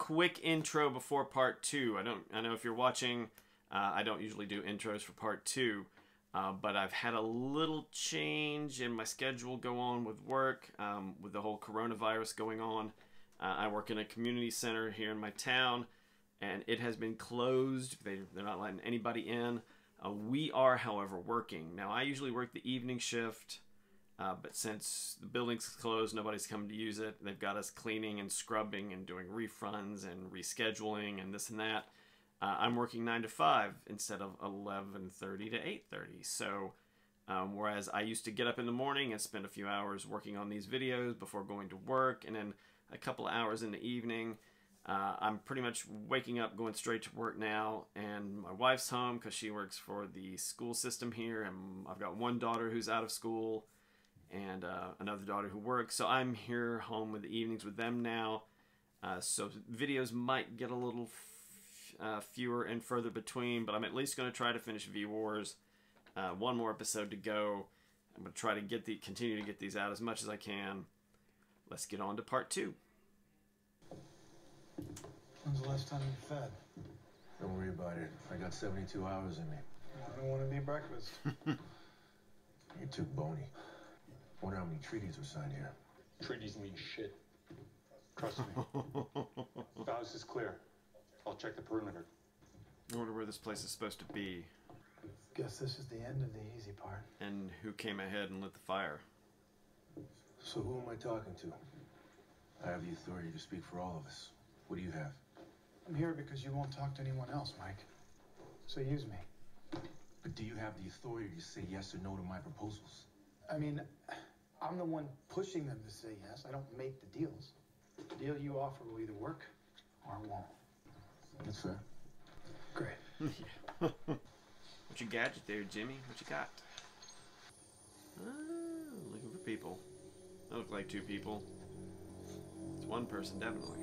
quick intro before part 2. I know if you're watching, I don't usually do intros for part 2, but I've had a little change in my schedule go on with work, with the whole coronavirus going on. I work in a community center here in my town, and it has been closed. They're not letting anybody in. We are, however, working. Now, I usually work the evening shift, but since the building's closed, nobody's come to use it. They've got us cleaning and scrubbing and doing refunds and rescheduling and this and that. I'm working 9 to 5 instead of 11:30 to 8:30. So, whereas I used to get up in the morning and spend a few hours working on these videos before going to work, and then a couple of hours in the evening, I'm pretty much waking up, going straight to work now, and my wife's home because she works for the school system here, and I've got one daughter who's out of school, and another daughter who works, so I'm here home with the evenings with them now, so videos might get a little fewer and further between, but I'm at least going to try to finish V-Wars. One more episode to go. I'm going to try to continue to get these out as much as I can. Let's get on to part 2. When's the last time you fed? Don't worry about it. I got 72 hours in me. I don't want to be breakfast. You're too bony. Wonder how many treaties were signed here. Treaties mean shit. Trust me. The house is clear. I'll check the perimeter. I wonder where this place is supposed to be. Guess this is the end of the easy part. And who came ahead and lit the fire. So who am I talking to? I have the authority to speak for all of us. What do you have? I'm here because you won't talk to anyone else, Mike. So use me. But do you have the authority to say yes or no to my proposals? I mean, I'm the one pushing them to say yes. I don't make the deals. The deal you offer will either work or it won't. That's fair. Great. Yeah. What you gadget there, Jimmy? What you got? Looking for people. That look like 2 people. It's 1 person, definitely.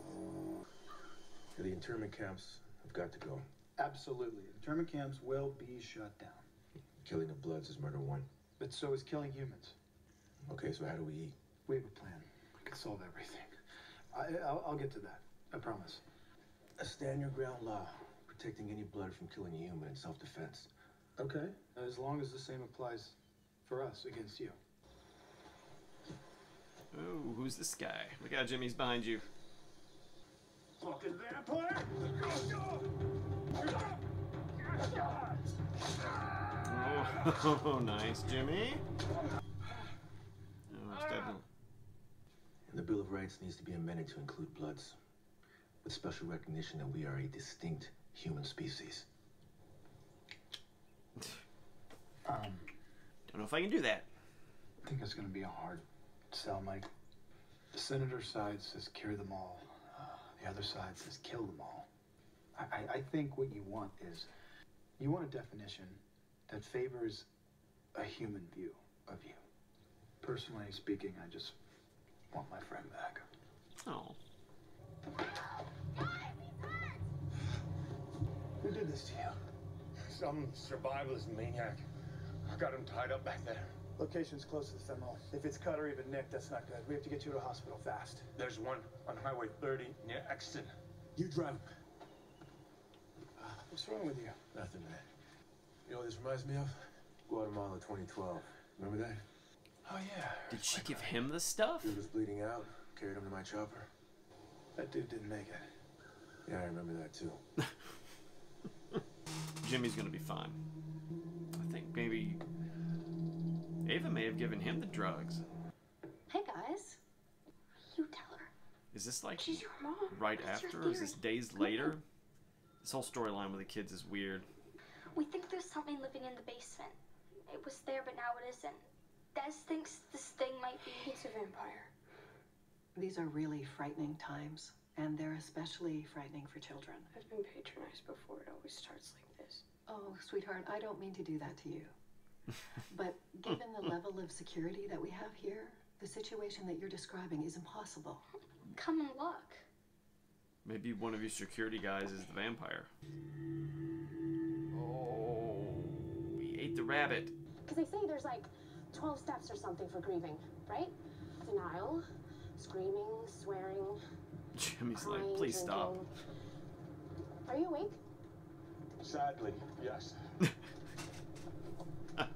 The internment camps have got to go. Absolutely. Internment camps will be shut down. Killing of Bloods is murder 1. But so is killing humans. Okay, so how do we eat? We have a plan. We can solve everything. I'll get to that. I promise. A stand your ground law, protecting any blood from killing a human in self-defense. Okay. As long as the same applies for us against you. Oh, who's this guy? Look out, Jimmy's behind you. Fucking vampire! Oh, nice, Jimmy. Oh, it's definitely. And the Bill of Rights needs to be amended to include Bloods, with special recognition that we are a distinct human species. Don't know if I can do that. I think it's going to be a hard sell, Mike. The senator's side says cure them all. The other side says kill them all. I think what you want is, you want a definition that favors a human view of you. Personally speaking, I just want my friend back. Oh. Who did this to you? Some survivalist maniac. I got him tied up back there. Location's close to the fentanyl. If it's cut or even nicked, that's not good. We have to get you to a hospital fast. There's one on Highway 30 near Exton. You drive. What's wrong with you? Nothing, man. You know what this reminds me of? Guatemala 2012. Remember that? Oh, yeah. Did she give him the stuff? Dude was bleeding out. Carried him to my chopper. That dude didn't make it. Yeah, I remember that too. Jimmy's gonna be fine. I think maybe Ava may have given him the drugs. Hey guys, you tell her. Is this like She's your mom. right That's your after, or is this theory. days later? This whole storyline with the kids is weird. We think there's something living in the basement. It was there, but now it isn't. Des thinks this thing might be. It's a vampire. These are really frightening times, and they're especially frightening for children. I've been patronized before. It always starts like this. Oh, sweetheart, I don't mean to do that to you. But given the level of security that we have here, the situation that you're describing is impossible. Come and look. Maybe one of your security guys is the vampire. Oh, he ate the rabbit. Because they say there's like 12 steps or something for grieving, right? Denial, screaming, swearing, Jimmy's like, crying, please stop. drinking. Are you awake? Sadly, yes. Are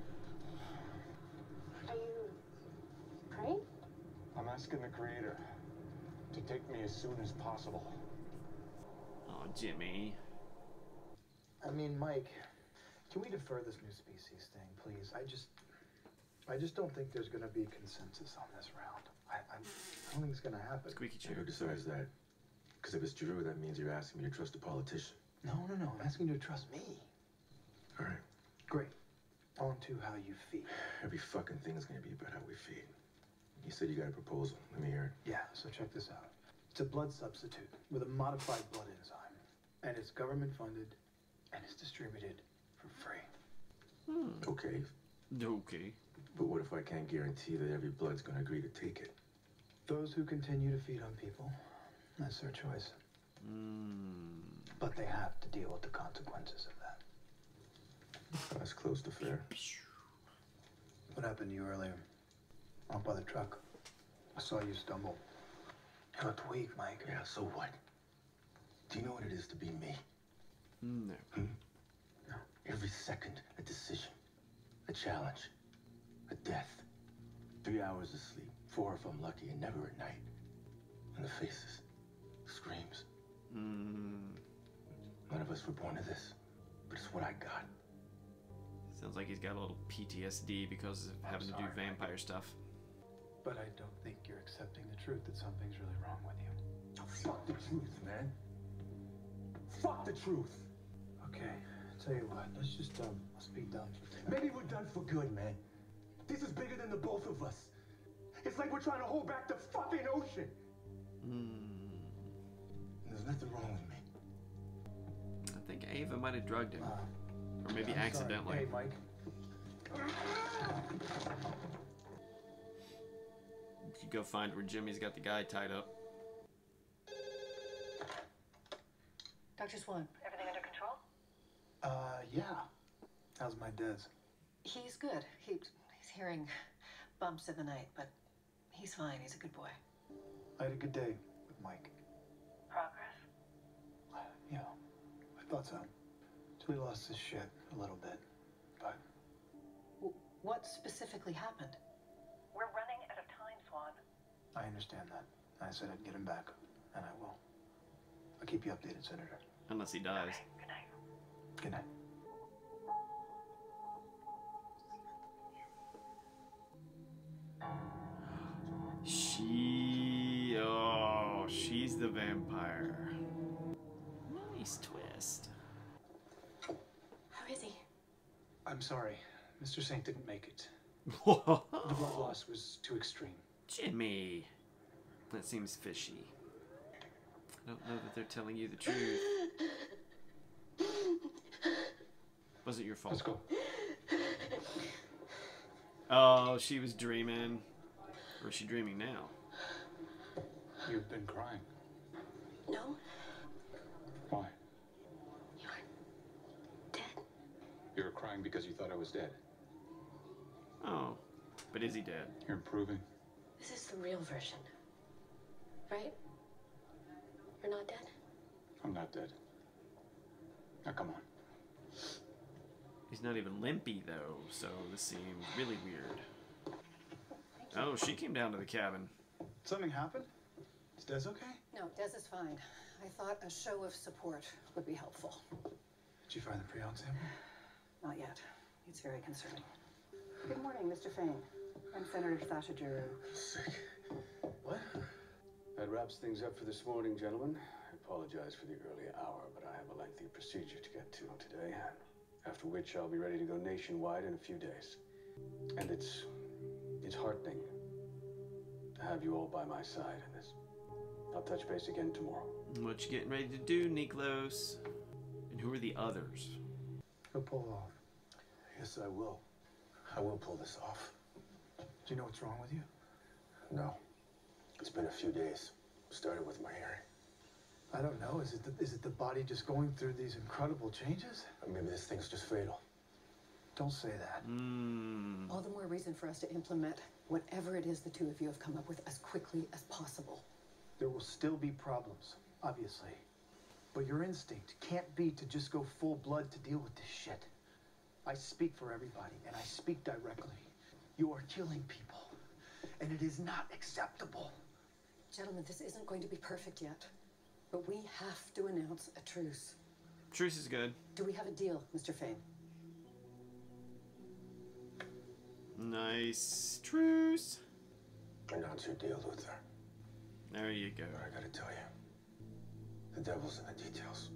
you praying? I'm asking the Creator to take me as soon as possible. Oh, Jimmy. I mean, Mike, can we defer this new species thing, please? I just don't think there's gonna be consensus on this round. I don't think it's gonna happen. Squeaky chair. Who decides that? Because if it's Drew, that means you're asking me to trust a politician. No. I'm asking you to trust me. All right. Great. On to how you feed. Every fucking thing is gonna be about how we feed. You said you got a proposal. Let me hear it. Yeah, so check this out. It's a blood substitute with a modified blood enzyme. And it's government funded and it's distributed for free. Okay. Okay. But what if I can't guarantee that every blood's gonna agree to take it? Those who continue to feed on people, that's their choice. But they have to deal with the consequences of that. That's close to fair. What happened to you earlier? Out by the truck. I saw you stumble. You looked weak, Mike. Yeah, so what? Do you know what it is to be me? No. No. Every second, a decision, a challenge, a death. 3 hours of sleep, 4 if I'm lucky, and never at night. And the faces, screams. None of us were born to this, but it's what I got. Sounds like he's got a little PTSD because of having to do vampire stuff. But I don't think you're accepting the truth that something's really wrong with you. Oh, fuck the truth, man. Fuck the truth. Okay, tell you what, let's be done for tonight. Maybe we're done for good, man. This is bigger than the both of us. It's like we're trying to hold back the fucking ocean. There's nothing wrong with me. I think Ava might have drugged him. Or maybe I'm accidentally. Sorry. Hey, Mike. You could go find where Jimmy's got the guy tied up. Dr. Swan, everything under control? Yeah. How's my Des? He's good. He's hearing bumps in the night, but he's fine. He's a good boy. I had a good day with Mike. Progress? Yeah, I thought so. Till he lost his shit a little bit, but... What specifically happened? We're running out of time, Swan. I understand that. I said I'd get him back, and I will. I'll keep you updated, Senator. Unless he dies. Okay, good night. Good night. She's the vampire. Nice twist. How is he? I'm sorry. Mr. Saint didn't make it. The Whoa. blood loss was too extreme. Jimmy. That seems fishy. I don't know that they're telling you the truth. Wasn't your fault. Let's go. Oh, she was dreaming. Or is she dreaming now? You've been crying. No, Why? you're dead. You were crying because you thought I was dead. Oh. But is he dead? You're improving. This is the real version, right? You're not dead? I'm not dead. Now come on. He's not even limpy, though, so this seems really weird. Oh, she came down to the cabin. Something happened? Is Des okay? No, Des is fine. I thought a show of support would be helpful. Did you find the prion sample? Not yet. It's very concerning. Good morning, Mr. Fain. I'm Senator Sasha Giroux. Sick. What? That wraps things up for this morning, gentlemen. I apologize for the early hour, but I have a lengthy procedure to get to today, after which I'll be ready to go nationwide in a few days. And it's heartening to have you all by my side in this. I'll touch base again tomorrow. What you getting ready to do, Niklos? And who are the others? He'll pull off. Yes, I will. I will pull this off. Do you know what's wrong with you? No. It's been a few days. Started with my hearing. I don't know. Is it the body just going through these incredible changes? Or maybe this thing's just fatal. Don't say that. All the more reason for us to implement whatever it is the two of you have come up with as quickly as possible. There will still be problems, obviously. But your instinct can't be to just go full blood to deal with this shit. I speak for everybody, and I speak directly. You are killing people, and it is not acceptable. Gentlemen, this isn't going to be perfect yet, but we have to announce a truce. Truce is good. Do we have a deal, Mr. Fane? Nice. Truce. Announce your deal, Luther. There you go. But I gotta tell you, the devil's in the details.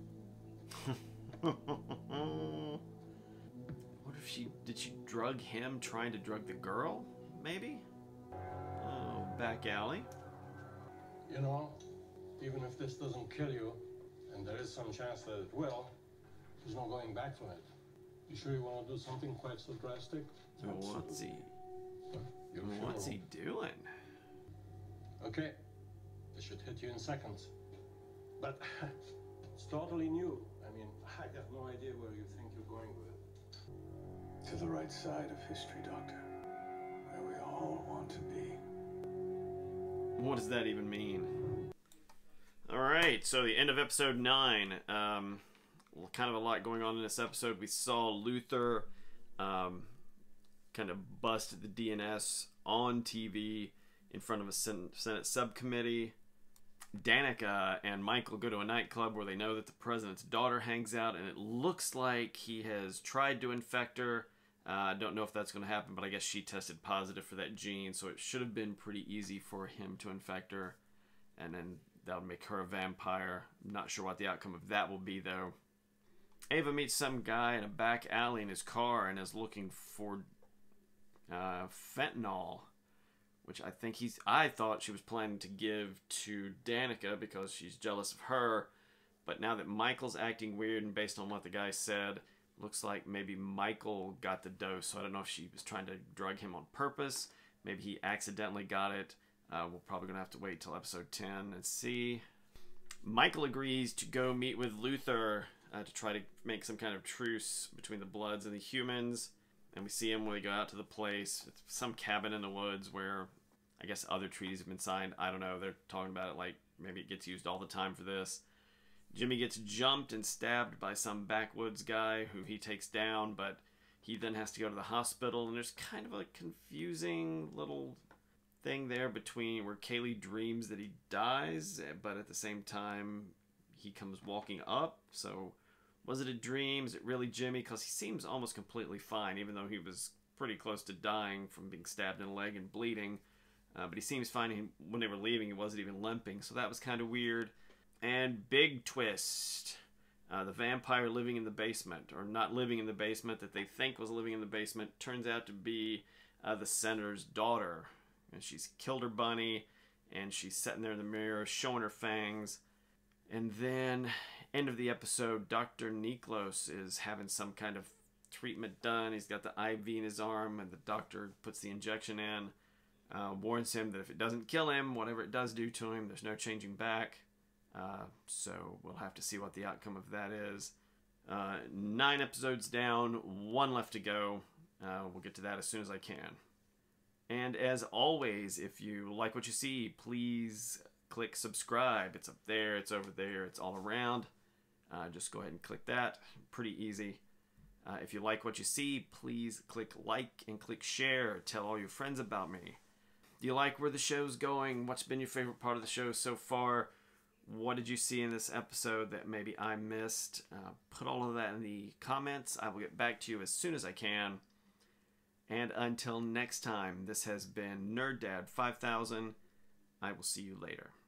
What if did she drug him trying to drug the girl? Maybe? Oh, back alley. You know, even if this doesn't kill you, and there is some chance that it will, there's no going back from it. You sure you want to do something quite so drastic? What's he? You're What's sure? he doing? Okay, this should hit you in seconds. But it's totally new. I mean, I have no idea where you think you're going with it. To the right side of history, Doctor. Where we all want to be. What does that even mean? Alright, so the end of episode 9. Well, kind of a lot going on in this episode. We saw Luther kind of bust the DNS on TV in front of a Senate subcommittee. Danika and Michael go to a nightclub where they know that the president's daughter hangs out, and it looks like he has tried to infect her. I don't know if that's going to happen, but I guess she tested positive for that gene, so it should have been pretty easy for him to infect her, and then that would make her a vampire. I'm not sure what the outcome of that will be, though. Ava meets some guy in a back alley in his car and is looking for fentanyl, which I thought she was planning to give to Danika because she's jealous of her. But now that Michael's acting weird, and based on what the guy said, looks like maybe Michael got the dose. So I don't know if she was trying to drug him on purpose. Maybe he accidentally got it. We're probably going to have to wait till episode 10 and see. Michael agrees to go meet with Luther to try to make some kind of truce between the Bloods and the humans. And we see him when they go out to the place. It's some cabin in the woods where I guess other treaties have been signed. I don't know. They're talking about it like maybe it gets used all the time for this. Jimmy gets jumped and stabbed by some backwoods guy who he takes down, but he then has to go to the hospital. And there's kind of a confusing little thing there between where Kaylee dreams that he dies, but at the same time he comes walking up. So was it a dream? Is it really Jimmy? Because he seems almost completely fine, even though he was pretty close to dying from being stabbed in the leg and bleeding. But he seems fine. When they were leaving, he wasn't even limping, so that was kind of weird. And big twist. The vampire living in the basement, or not living in the basement, that they think was living in the basement, turns out to be the senator's daughter. And she's killed her bunny, and she's sitting there in the mirror showing her fangs. And then, end of the episode, Dr. Niklos is having some kind of treatment done. He's got the IV in his arm, and the doctor puts the injection in. Warns him that if it doesn't kill him, whatever it does do to him, there's no changing back. So we'll have to see what the outcome of that is. 9 episodes down, 1 left to go. We'll get to that as soon as I can. And as always, if you like what you see, please click subscribe. It's up there, it's over there, it's all around. Just go ahead and click that. Pretty easy. If you like what you see, please click like and click share. Tell all your friends about me. Do you like where the show's going? What's been your favorite part of the show so far? What did you see in this episode that maybe I missed? Put all of that in the comments. I will get back to you as soon as I can. And until next time, this has been Nerd Dad 5000. I will see you later.